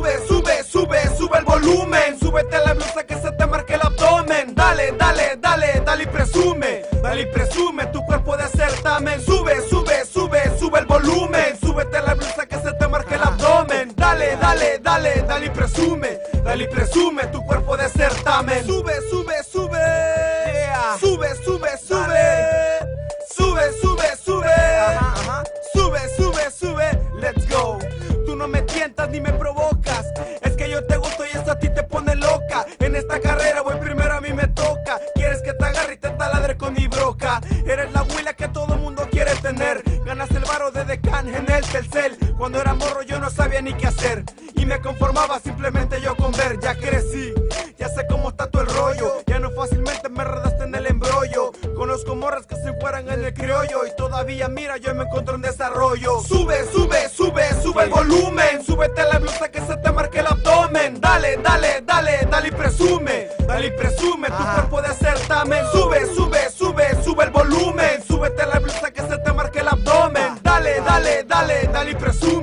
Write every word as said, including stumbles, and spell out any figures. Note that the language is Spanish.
Sube, sube, sube, sube el volumen. Súbete la blusa que se te marque el abdomen. Dale, dale, dale, dale y presume. Dale y presume tu cuerpo de certamen. Sube, sube, sube, sube el volumen. Súbete la blusa que se te marque el abdomen. Dale, dale, dale, dale y presume. Dale y presume tu cuerpo de certamen. Sube, sube, sube. Yeah. Sube, sube, sube. Sube, sube, sube. Ajá, ajá. Sube, sube, sube. Let's go. Tú no me tientas ni me provocas. Es que yo te gusto y eso a ti te pone loca. En esta carrera voy primero, a mí me toca. Quieres que te agarre y te taladre con mi broca. Eres la huila que todo mundo quiere tener. Ganas el varo de Deccan en el Telcel. Cuando era morro yo no sabía ni qué hacer y me conformaba simplemente yo con ver. Ya crecí, ya sé cómo está todo el rollo. Ya no fácilmente me enredaste en el embrollo. Conozco morras que se fueran en el criollo y todavía mira yo me encuentro en desarrollo. Sube, sube, sube, sube el volumen. Súbete la blusa que se te marque el abdomen. Dale, dale, dale, dale y presume. Dale y presume tu cuerpo de certamen. Sube, sube, sube, sube el volumen. Súbete la blusa que se te marque el abdomen. Dale, dale, dale, dale y presume.